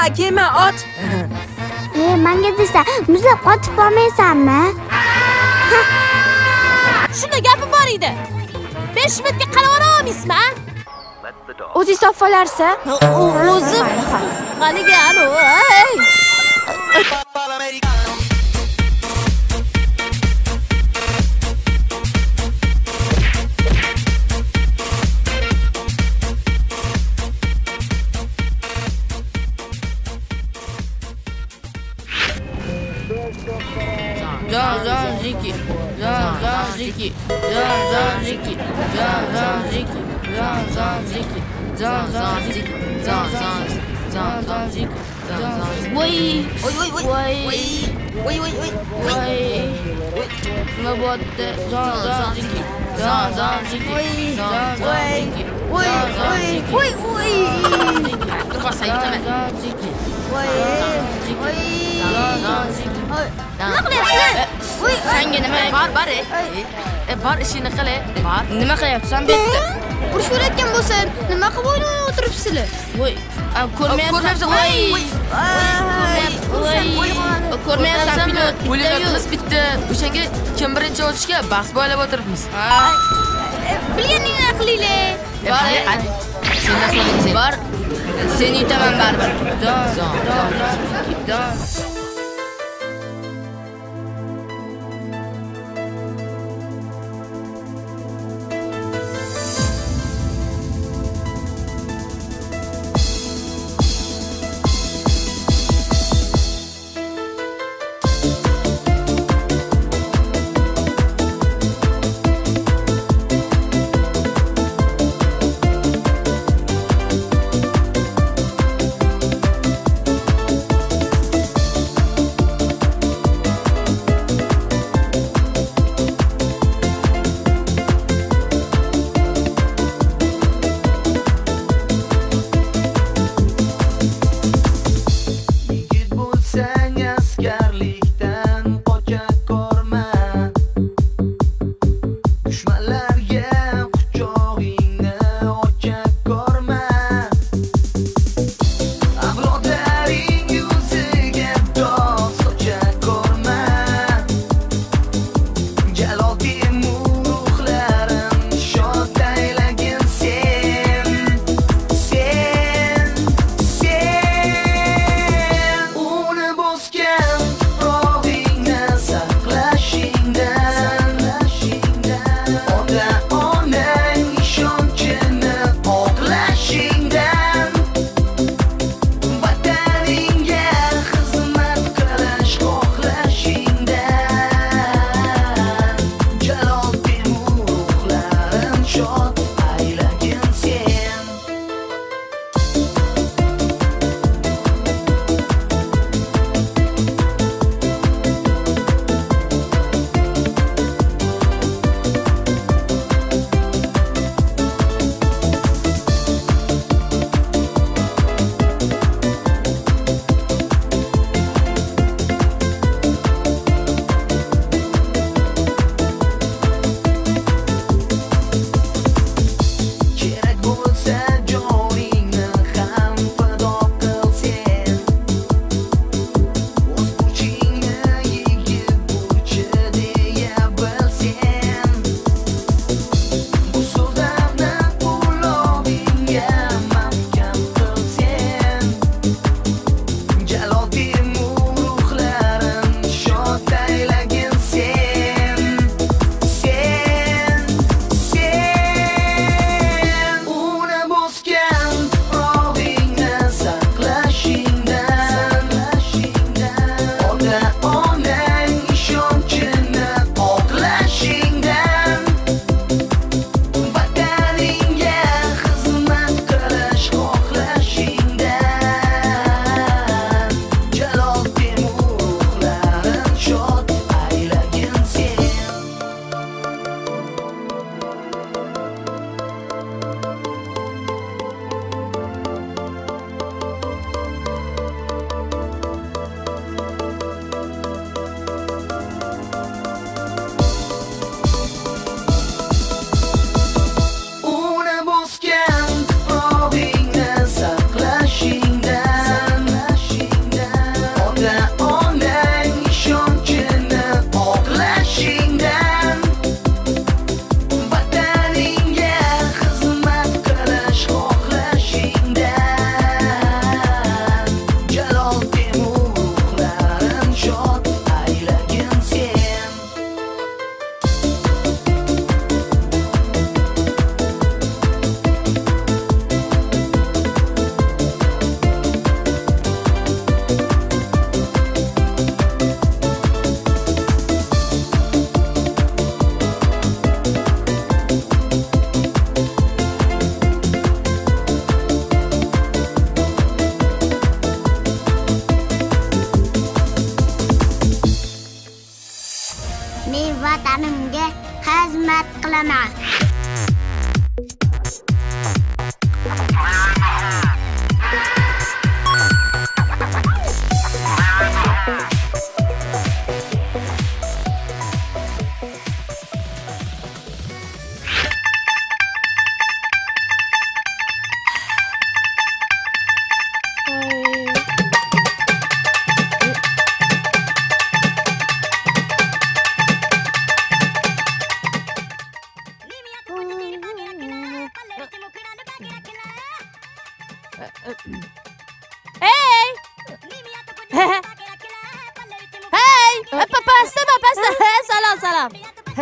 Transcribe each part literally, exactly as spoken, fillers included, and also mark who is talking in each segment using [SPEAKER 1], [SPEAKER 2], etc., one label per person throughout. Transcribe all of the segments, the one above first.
[SPEAKER 1] kelma, ot.
[SPEAKER 2] E, menga desa, muzlab qotib qolmaysanmi?
[SPEAKER 3] Shunda gapi bor edi. besh minutga qarab olmaysizmi?
[SPEAKER 4] O'zingiz topalarsa?
[SPEAKER 3] O'zim. Qaniga anu, ey.
[SPEAKER 5] Zan zan ziki, zan zan ziki, zan zan ziki, zan zan ziki, zan zan ziki, zan zan ziki, zan zan zan zan ziki, zan zan ziki. Woi,
[SPEAKER 3] Woi, woi, woi.
[SPEAKER 5] woi,
[SPEAKER 3] Woi, woi, woi.
[SPEAKER 5] woi. Ngebuat zan zan ziki, zan zan ziki, zan zan ziki,
[SPEAKER 3] Woi,
[SPEAKER 5] zan zan
[SPEAKER 3] woi,
[SPEAKER 5] ziki,
[SPEAKER 3] woi, woi.
[SPEAKER 5] Terus saya
[SPEAKER 3] Zan
[SPEAKER 5] zan ziki,
[SPEAKER 3] Woi, woi.
[SPEAKER 5] zan zan ziki.
[SPEAKER 3] Nima qilyapsizlar? Voy,
[SPEAKER 5] Senga nima?
[SPEAKER 3] Bor, bor. E, bor ishini qil. Bor.
[SPEAKER 5] Nima qilyapsan bu yerda?
[SPEAKER 3] Urush o'rayotgan bo'lsan, nima qilib o'ynab o'tiribsizlar?
[SPEAKER 5] Voy, ko'rmayapsan. Voy. Voy. Ko'rmayapsan pilot.
[SPEAKER 1] O'yinimiz bitdi. O'shanga kim birinchi o'tishga bahs bo'ylab o'tiribmiz.
[SPEAKER 3] Bilganingni qilinglar.
[SPEAKER 5] Bor.
[SPEAKER 1] Sendan so'raysan.
[SPEAKER 5] Bor. Seni yutaman baribir. Don, don, don.
[SPEAKER 2] Men vatanimga xizmat qilaman.
[SPEAKER 3] Hey! Hey! Pasta, pasta. Salom, salom.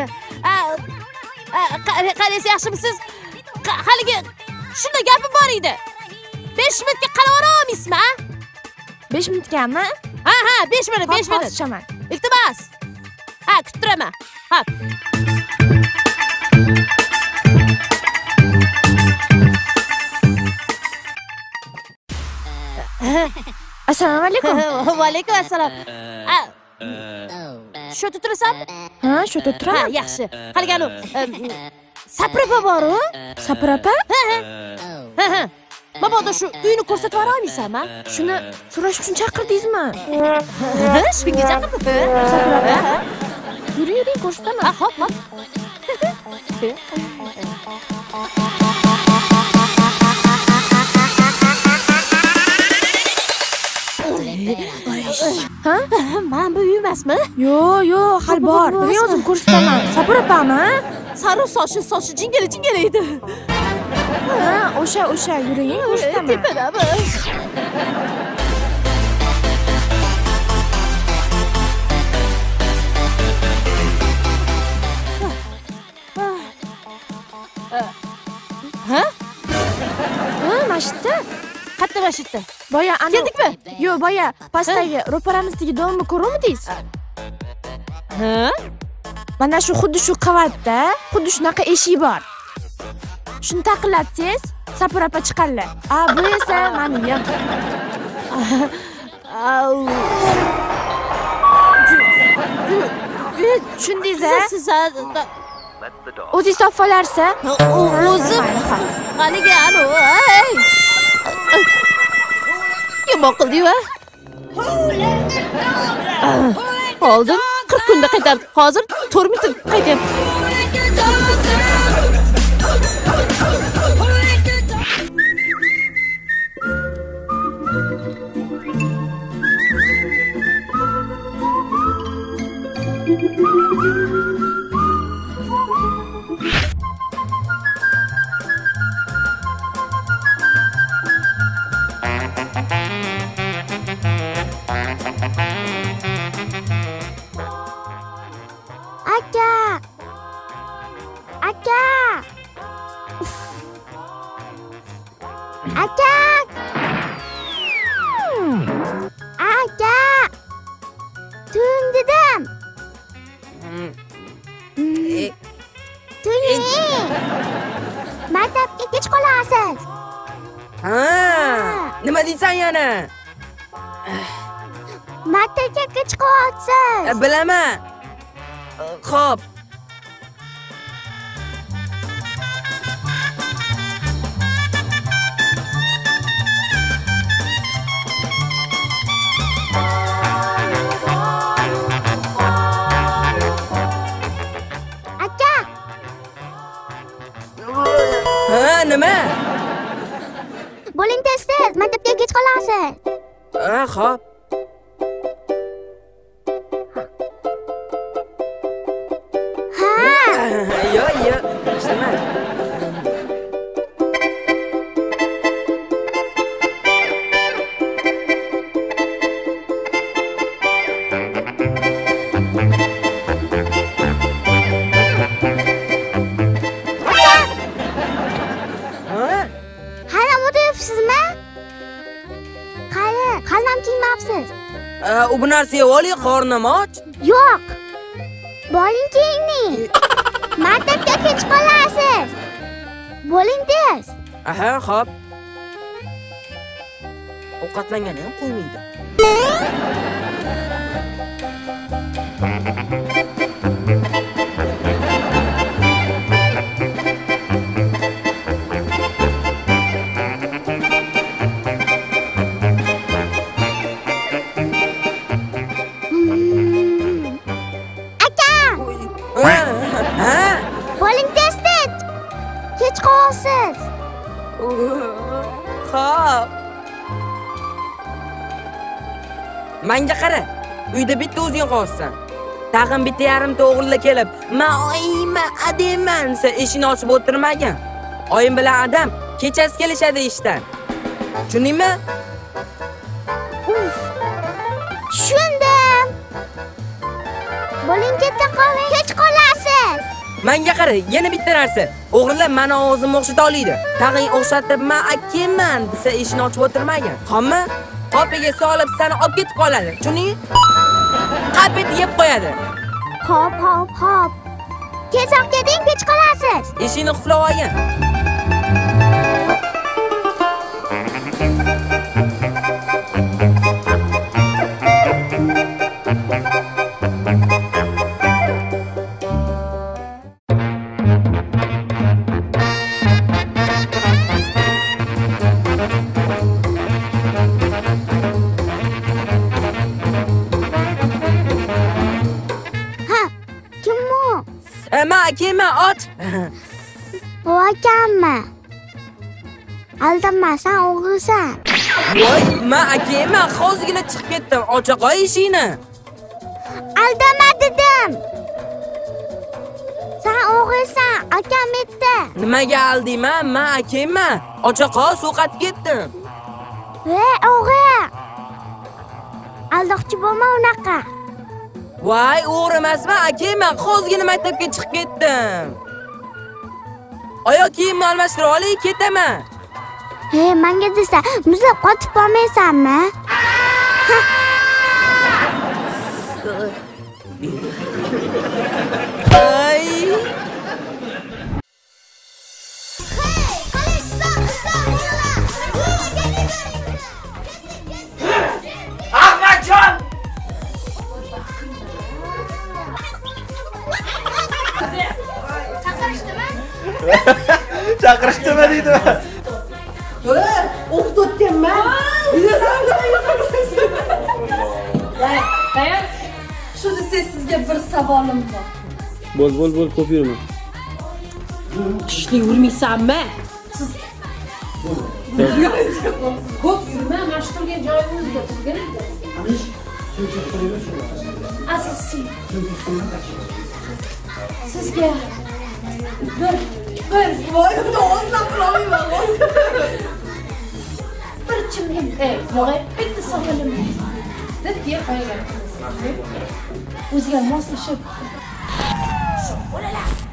[SPEAKER 3] Qaraysiz, yaxshimisiz? Haligi shunda gapim bor edi. besh minutga qarab olmaysizmi?
[SPEAKER 4] besh minutgami?
[SPEAKER 3] Ha, ha, besh minut, besh minut.
[SPEAKER 4] Chaman.
[SPEAKER 3] Iltimos. Ha, kutib turaman. Ha.
[SPEAKER 4] Assalomu alaykum.
[SPEAKER 3] Va alaykum assalom. Shu turasan?
[SPEAKER 4] Ha, shu
[SPEAKER 3] Ha,
[SPEAKER 4] turaman.
[SPEAKER 3] yaxshi. Haligi anu Saprapa bor-ku?
[SPEAKER 4] Saprapa?
[SPEAKER 3] Ha, ha. Mabodo shu uyni ko'rsatib yubora olmaysanmi?
[SPEAKER 4] Shuni so'rash uchun chaqirdingizmi?
[SPEAKER 3] Shunga chaqirdim.
[SPEAKER 4] Saprapa. Yuring, yuring, ko'rsataman.
[SPEAKER 3] Ha, hop, hop.
[SPEAKER 4] Ha?
[SPEAKER 3] Men bu uy emasmi?
[SPEAKER 4] Yo, yo, hal bor. Men o'zim ko'rsataman. Saprapami?
[SPEAKER 3] Sariq sochi, sochi jingara jingara edi.
[SPEAKER 4] Ha, o'sha, o'sha, yuring, ko'rsataman.
[SPEAKER 3] Tepadami? Ha?
[SPEAKER 4] Ha, mashitda.
[SPEAKER 3] Qayerda mashitda?
[SPEAKER 4] Boya ana.
[SPEAKER 3] Keldikmi?
[SPEAKER 4] Yo, boya pastdagi ro'paramizdagi domni ko'ruvmidingiz?
[SPEAKER 3] Ha?
[SPEAKER 4] Mana shu xuddi shu qavatda, xuddi shunaqa eshik bor. Shuni taqillatsangiz, Saprapa chiqadilar. A, bu esa mening.
[SPEAKER 3] Au.
[SPEAKER 4] Tushundingiz-a?
[SPEAKER 3] Siz
[SPEAKER 4] O'zingiz topib olarsa?
[SPEAKER 3] o'zim haligi anu, ey. Yomon qildi-yu. Oldim, qirq kunda qaytardim. Hozir to'rt minut qaytyapti.
[SPEAKER 2] Aka! Aka! Aka! Aka! Turing dedim. Turing. Maktabga kech qolasiz.
[SPEAKER 6] Ha, nima deysan yana?
[SPEAKER 2] Maktabga kech qolyapsiz.
[SPEAKER 6] Bilaman. Xo'p.
[SPEAKER 2] Aka!
[SPEAKER 6] Ha, nima?
[SPEAKER 2] Bo'ling tez-tez, maktabga kech qolasiz.
[SPEAKER 6] Ha, xo'p.
[SPEAKER 2] Ha!
[SPEAKER 6] Yo, yo, ishlaman.
[SPEAKER 2] Hali o'tiribsizmi? Qani, qalinam kiymabsiz?
[SPEAKER 6] U bu narsa yeb oling, qornim och.
[SPEAKER 2] Yo'q. Boring kiying. Maktabga kech qolasiz. Bo'ling tez.
[SPEAKER 6] Aha, xo'p. Ovqatlangani ham qo'ymaydi.
[SPEAKER 2] Ha! olasiz.
[SPEAKER 6] Xo'p. Menga qara. Uyda bitta o'zing qolsan. Tag'in bitta yarimta o'g'illar kelib, "Men oyima adayman" desa, eshikni ochib o'tirmagan. Oyim bilan adam kechasi kelishadi ishdan. Tushundingmi?
[SPEAKER 2] Tushundim. Bo'ling keta qolmang, kech qolasiz.
[SPEAKER 6] Menga qara, yana bitta narsa. O'g'illar meni ovozimni o'xshata oladi. Tag'in o'xshatib, "Men akaman" desa, eshikni ochib o'tirmagan. Xommi? Qopiga solib seni olib ketib qoladi. Tushundingmi? Qapet yeb qo'yadi.
[SPEAKER 2] Hop, hop, hop. Tezroq keting, kech qolasiz.
[SPEAKER 6] Eshikni qulab olgan. Ma, kelma, ot.
[SPEAKER 2] Bu akammi? Aldama, sen o'g'ilsan.
[SPEAKER 6] Voy, ma, kelma, hozirgina chiqib ketdim. Ocha qo'y eshikni.
[SPEAKER 2] Aldama dedim. Sen o'g'ilsan, akam bitta.
[SPEAKER 6] Nimaga aldingmi? Ma, kelma. Ocha qo'y, suqatib ketdim.
[SPEAKER 2] Voy, o'g'il. Aldoqchi bo'lma unaqa.
[SPEAKER 6] Voy, o'g'ri emasman, akaman, hozirgina maktabga chiqib ketdim. Oyoq kiyimni almashtirib olay, ketaman.
[SPEAKER 2] Hey, menga desa, muzlab qotib qolmaysanmi?
[SPEAKER 6] Ay.
[SPEAKER 7] Ahmadjon! Chaqirishdimi deydi.
[SPEAKER 8] To'la, o'qib o'tganman.
[SPEAKER 3] Tayyor. Shu desa sizga bir savolim bor.
[SPEAKER 9] Bo'l, bo'l, bo'l, ko'p yurma.
[SPEAKER 3] Kuchli urmaysanmi? Siz ko'p yurma, mana shu turgan joyingizga turgan edi. Asosiy. Sizga bir bir
[SPEAKER 8] Voyimda o'zlab qolmayman.
[SPEAKER 3] bir chimdim. Ey, yo'q, bitta savolim bor. Debga qo'ygan. O'ziga moslashib. Bolalar,